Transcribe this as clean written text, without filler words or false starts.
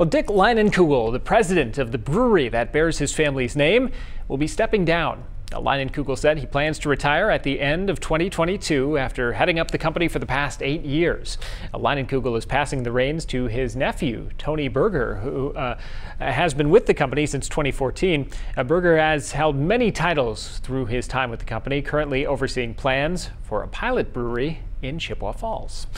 Well, Dick Leinenkugel, the president of the brewery that bears his family's name, will be stepping down. Now, Leinenkugel said he plans to retire at the end of 2022 after heading up the company for the past 8 years. Leinenkugel is passing the reins to his nephew, Tony Berger, who has been with the company since 2014. Berger has held many titles through his time with the company, currently overseeing plans for a pilot brewery in Chippewa Falls.